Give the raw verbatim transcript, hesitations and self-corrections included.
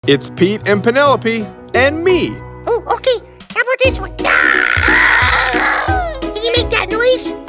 It's Pete and Penelope and me. Oh, okay. How about this one? Can you make that noise?